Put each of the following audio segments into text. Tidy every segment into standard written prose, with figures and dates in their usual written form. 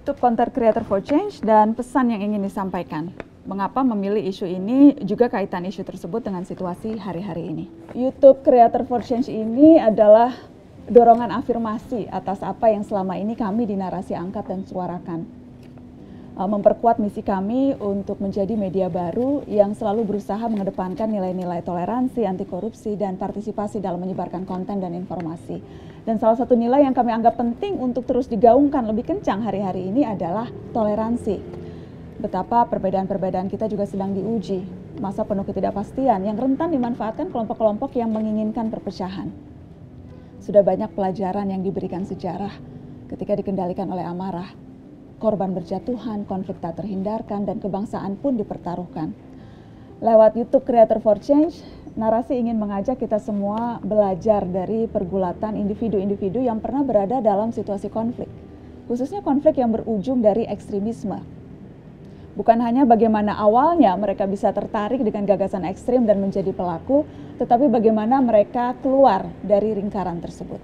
YouTube Content Creator for Change dan pesan yang ingin disampaikan. Mengapa memilih isu ini, juga kaitan isu tersebut dengan situasi hari-hari ini. YouTube Creator for Change ini adalah dorongan afirmasi atas apa yang selama ini kami di Narasi angkat dan suarakan. Memperkuat misi kami untuk menjadi media baru yang selalu berusaha mengedepankan nilai-nilai toleransi, anti korupsi, dan partisipasi dalam menyebarkan konten dan informasi. Dan salah satu nilai yang kami anggap penting untuk terus digaungkan lebih kencang hari-hari ini adalah toleransi. Betapa perbedaan-perbedaan kita juga sedang diuji. Masa penuh ketidakpastian yang rentan dimanfaatkan kelompok-kelompok yang menginginkan perpecahan. Sudah banyak pelajaran yang diberikan sejarah ketika dikendalikan oleh amarah. Korban berjatuhan, konflik tak terhindarkan, dan kebangsaan pun dipertaruhkan. Lewat YouTube Creator for Change, Narasi ingin mengajak kita semua belajar dari pergulatan individu-individu yang pernah berada dalam situasi konflik, khususnya konflik yang berujung dari ekstremisme. Bukan hanya bagaimana awalnya mereka bisa tertarik dengan gagasan ekstrim dan menjadi pelaku, tetapi bagaimana mereka keluar dari lingkaran tersebut.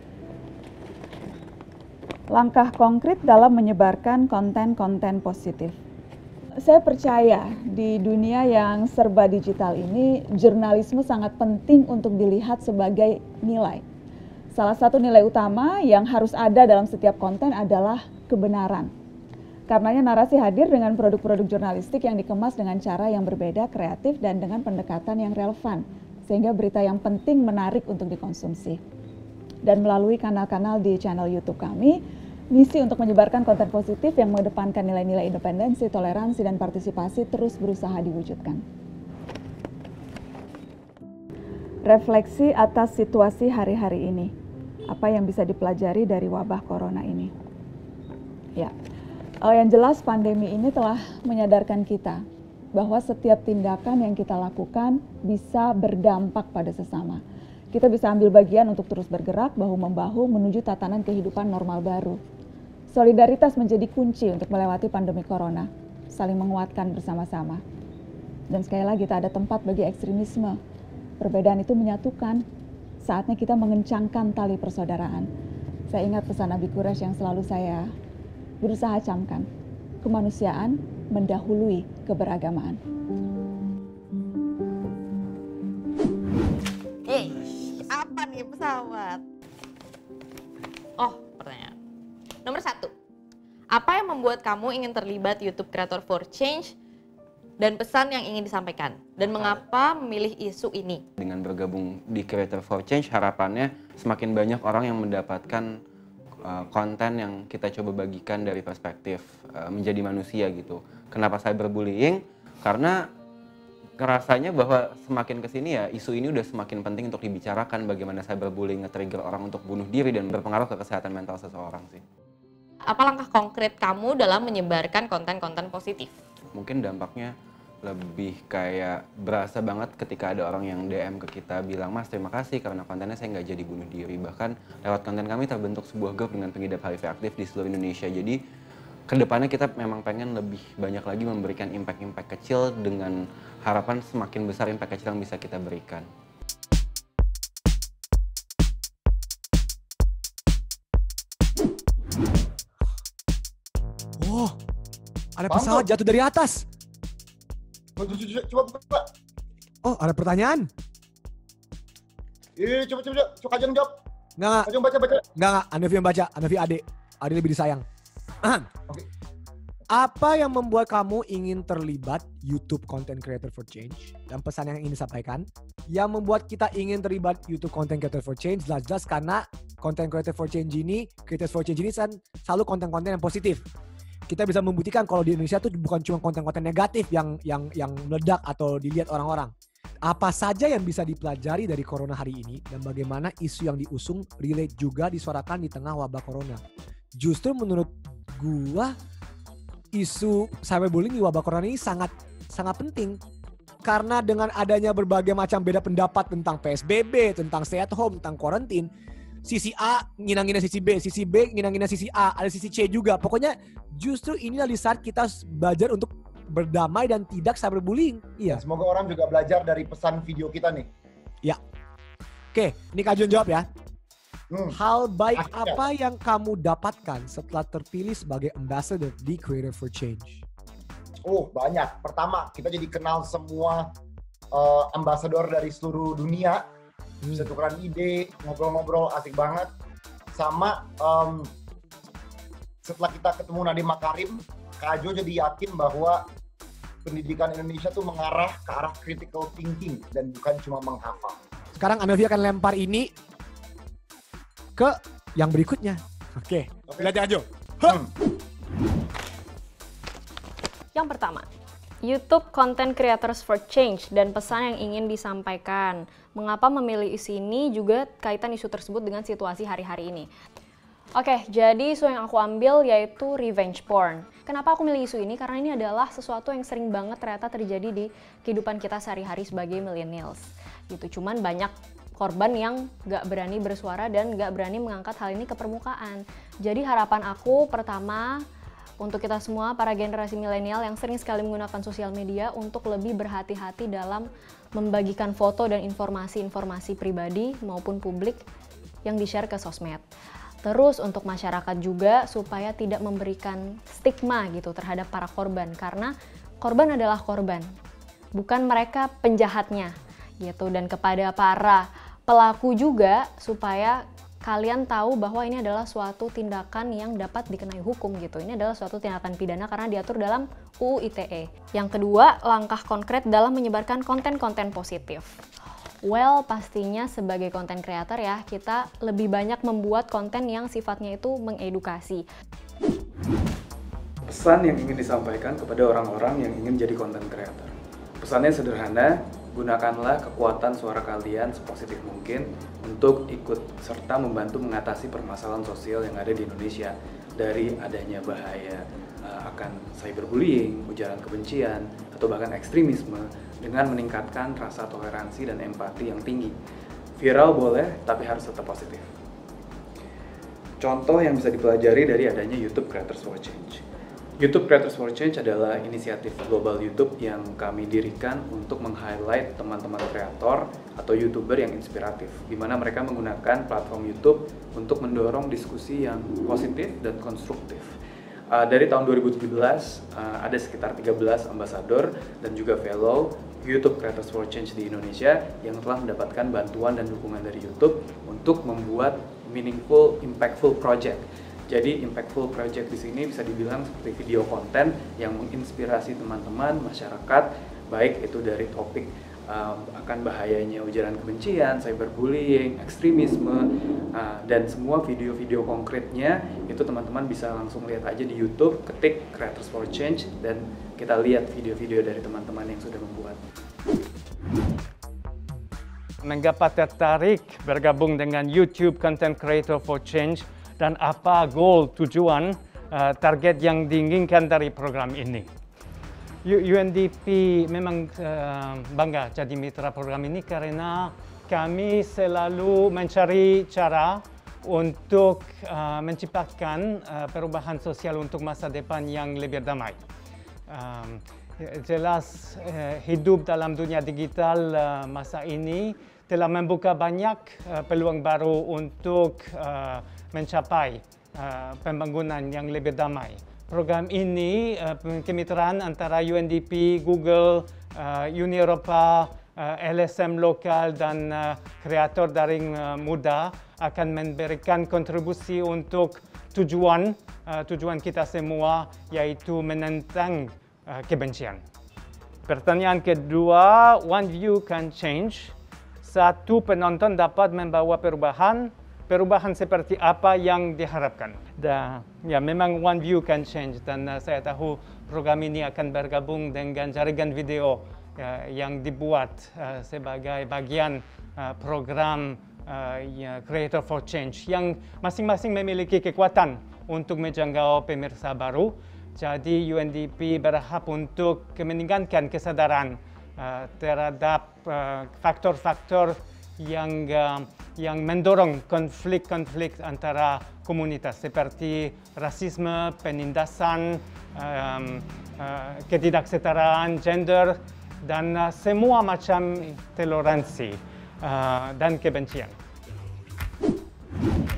Langkah konkret dalam menyebarkan konten-konten positif. Saya percaya di dunia yang serba digital ini, jurnalisme sangat penting untuk dilihat sebagai nilai. Salah satu nilai utama yang harus ada dalam setiap konten adalah kebenaran. Karenanya Narasi hadir dengan produk-produk jurnalistik yang dikemas dengan cara yang berbeda, kreatif, dan dengan pendekatan yang relevan, sehingga berita yang penting menarik untuk dikonsumsi. Dan melalui kanal-kanal di channel YouTube kami, misi untuk menyebarkan konten positif yang mengedepankan nilai-nilai independensi, toleransi, dan partisipasi terus berusaha diwujudkan. Refleksi atas situasi hari-hari ini. Apa yang bisa dipelajari dari wabah corona ini? Ya, yang jelas pandemi ini telah menyadarkan kita bahwa setiap tindakan yang kita lakukan bisa berdampak pada sesama. Kita bisa ambil bagian untuk terus bergerak bahu-membahu menuju tatanan kehidupan normal baru. Solidaritas menjadi kunci untuk melewati pandemi corona, saling menguatkan bersama-sama. Dan sekali lagi, tak ada tempat bagi ekstremisme. Perbedaan itu menyatukan. Saatnya kita mengencangkan tali persaudaraan. Saya ingat pesan Nabi Quraisy yang selalu saya berusaha camkan. Kemanusiaan mendahului keberagamaan. Apa nih pesawat? Oh, pertanyaan. Nomor 1. Apa yang membuat kamu ingin terlibat YouTube Creator for Change dan pesan yang ingin disampaikan? Dan mengapa memilih isu ini? Dengan bergabung di Creator for Change, harapannya semakin banyak orang yang mendapatkan konten yang kita coba bagikan dari perspektif menjadi manusia gitu. Kenapa cyberbullying? Karena rasanya bahwa semakin kesini ya isu ini udah semakin penting untuk dibicarakan, bagaimana cyberbullying nge-trigger orang untuk bunuh diri dan berpengaruh ke kesehatan mental seseorang sih. Apa langkah konkret kamu dalam menyebarkan konten-konten positif? Mungkin dampaknya lebih kayak berasa banget ketika ada orang yang DM ke kita bilang, "Mas, terima kasih karena kontennya saya nggak jadi bunuh diri." Bahkan lewat konten kami terbentuk sebuah grup dengan pengidap HIV aktif di seluruh Indonesia. Jadi kedepannya kita memang pengen lebih banyak lagi memberikan impact-impact kecil dengan harapan semakin besar impact kecil yang bisa kita berikan. Oh, ada pesawat jatuh dari atas. Coba buka. Oh, ada pertanyaan? Iya, coba Kajang jawab. Enggak. Kajang baca. Enggak. Anovi yang baca. Anovi Ade. Ade lebih disayang. Oke. Apa yang membuat kamu ingin terlibat YouTube Content Creator for Change? Dan pesan yang ingin disampaikan, yang membuat kita ingin terlibat YouTube Content Creator for Change jelas-jelas karena Content Creator for Change ini, Creators for Change ini kan selalu konten-konten yang positif. Kita bisa membuktikan kalau di Indonesia itu bukan cuma konten-konten negatif yang meledak atau dilihat orang-orang. Apa saja yang bisa dipelajari dari corona hari ini dan bagaimana isu yang diusung relate juga disuarakan di tengah wabah corona. Justru menurut gua isu cyberbullying di wabah corona ini sangat penting karena dengan adanya berbagai macam beda pendapat tentang PSBB, tentang stay at home, tentang quarantine, sisi A nginang-nginang sisi B nginang-nginang sisi A, ada sisi C juga. Pokoknya justru inilah di saat kita belajar untuk berdamai dan tidak cyberbullying. Iya. Semoga orang juga belajar dari pesan video kita nih. Ya. Oke, ini Kak Jun jawab ya. Hal baik Asik, apa yang kamu dapatkan setelah terpilih sebagai ambassador di Creator for Change? Oh, banyak. Pertama, kita jadi kenal semua ambassador dari seluruh dunia. Bisa tukeran ide, ngobrol-ngobrol, asik banget. Sama setelah kita ketemu Nadiem Makarim, Kak Jo jadi yakin bahwa pendidikan Indonesia tuh mengarah ke arah critical thinking dan bukan cuma menghafal. Sekarang Anovi akan lempar ini ke yang berikutnya. Oke. Lihat ya, Jo. Yang pertama, YouTube Content Creators for Change dan pesan yang ingin disampaikan. Mengapa memilih isu ini juga kaitan isu tersebut dengan situasi hari-hari ini. Oke, jadi isu yang aku ambil yaitu revenge porn. Kenapa aku milih isu ini? Karena ini adalah sesuatu yang sering banget ternyata terjadi di kehidupan kita sehari-hari sebagai millennials. Gitu, cuman banyak korban yang gak berani bersuara dan gak berani mengangkat hal ini ke permukaan. Jadi harapan aku pertama, untuk kita semua para generasi milenial yang sering sekali menggunakan sosial media untuk lebih berhati-hati dalam membagikan foto dan informasi-informasi pribadi maupun publik yang di-share ke sosmed. Terus untuk masyarakat juga supaya tidak memberikan stigma gitu terhadap para korban, karena korban adalah korban, bukan mereka penjahatnya gitu. Dan kepada para pelaku juga supaya kalian tahu bahwa ini adalah suatu tindakan yang dapat dikenai hukum gitu. Ini adalah suatu tindakan pidana karena diatur dalam UU ITE. Yang kedua, langkah konkret dalam menyebarkan konten-konten positif. Well, pastinya sebagai konten creator ya, kita lebih banyak membuat konten yang sifatnya itu mengedukasi. Pesan yang ingin disampaikan kepada orang-orang yang ingin jadi konten creator. Pesannya sederhana, gunakanlah kekuatan suara kalian sepositif mungkin untuk ikut serta membantu mengatasi permasalahan sosial yang ada di Indonesia, dari adanya bahaya akan cyberbullying, ujaran kebencian, atau bahkan ekstremisme dengan meningkatkan rasa toleransi dan empati yang tinggi. Viral boleh, tapi harus tetap positif. Contoh yang bisa dipelajari dari adanya YouTube Creators for Change. YouTube Creators for Change adalah inisiatif global YouTube yang kami dirikan untuk meng-highlight teman-teman kreator atau YouTuber yang inspiratif, di mana mereka menggunakan platform YouTube untuk mendorong diskusi yang positif dan konstruktif. Dari tahun 2017 ada sekitar 13 ambasador dan juga fellow YouTube Creators for Change di Indonesia yang telah mendapatkan bantuan dan dukungan dari YouTube untuk membuat meaningful, impactful project. Jadi impactful project di sini bisa dibilang seperti video konten yang menginspirasi teman-teman masyarakat, baik itu dari topik akan bahayanya ujaran kebencian, cyberbullying, ekstremisme, dan semua video-video konkretnya itu teman-teman bisa langsung lihat aja di YouTube, ketik Creators for Change, dan kita lihat video-video dari teman-teman yang sudah membuat. Mengapa tertarik bergabung dengan YouTube Content Creator for Change dan apa goal, tujuan, target yang diinginkan dari program ini? UNDP memang bangga jadi mitra program ini karena kami selalu mencari cara untuk menciptakan perubahan sosial untuk masa depan yang lebih damai. Jelas hidup dalam dunia digital masa ini telah membuka banyak peluang baru untuk mencapai pembangunan yang lebih damai. Program ini kemitraan antara UNDP, Google, Uni Eropa, LSM lokal dan kreator daring muda akan memberikan kontribusi untuk tujuan kita semua, yaitu menentang kebencian. Pertanyaan kedua, one view can change. Satu penonton dapat membawa perubahan seperti apa yang diharapkan. Ya, memang one view can change dan saya tahu program ini akan bergabung dengan jaringan video yang dibuat sebagai bagian program Creator for Change yang masing-masing memiliki kekuatan untuk menjangkau pemirsa baru. Jadi UNDP berharap untuk meningkatkan kesadaran terhadap faktor-faktor yang mendorong konflik-konflik antara komunitas seperti rasisme, penindasan, ketidaksetaraan, gender, dan semua macam toleransi dan kebencian.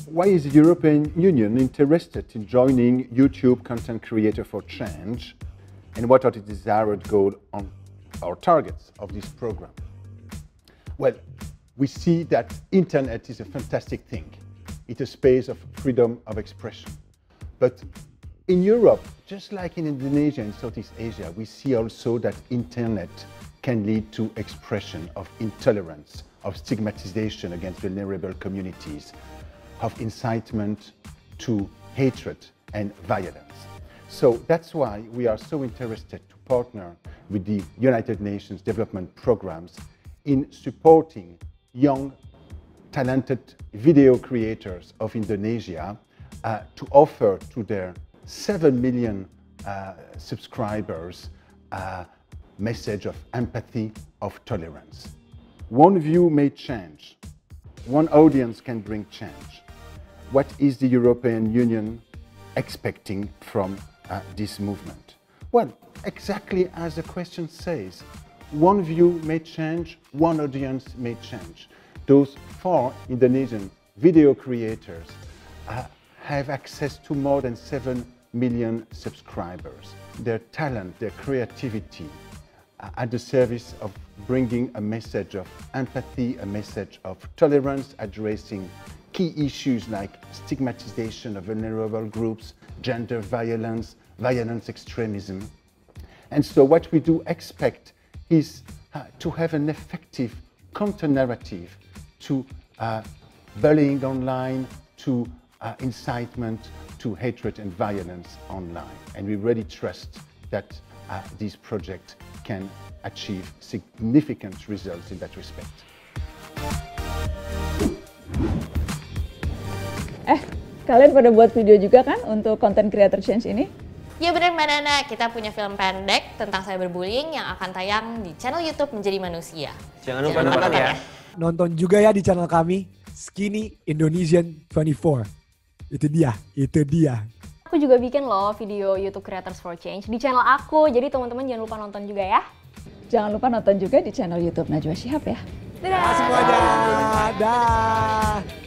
why is the European Union interested in joining YouTube Content Creator for Change, and what are the desired goals or targets of this program? Well, we see that internet is a fantastic thing. It's a space of freedom of expression. But in Europe, just like in Indonesia and Southeast Asia, we see also that internet can lead to expression of intolerance, of stigmatization against vulnerable communities, of incitement to hatred and violence. So that's why we are so interested to partner with the United Nations Development Programs in supporting young, talented video creators of Indonesia to offer to their 7 million subscribers a message of empathy, of tolerance. One view may change. One audience can bring change. What is the European Union expecting from this movement? Well, exactly as the question says, one view may change, one audience may change. Those 4 Indonesian video creators have access to more than 7 million subscribers. Their talent, their creativity at the service of bringing a message of empathy, a message of tolerance, addressing key issues like stigmatization of vulnerable groups, gender violence, violence extremism. And so what we do expect is to have an effective counter-narrative to bullying online, to incitement, to hatred and violence online. And we really trust that this project can achieve significant results in that respect. Kalian pada buat video juga kan untuk Content Creator Change ini? Ya benar Mbak Nana, kita punya film pendek tentang cyberbullying yang akan tayang di channel YouTube Menjadi Manusia. Jangan lupa nonton ya. Nonton juga ya di channel kami, Skinny Indonesian 24. Itu dia. Aku juga bikin loh video YouTube Creators for Change di channel aku, jadi teman-teman jangan lupa nonton juga ya. Jangan lupa nonton juga di channel YouTube Najwa Shihab ya. Dadah! Semuanya, dah.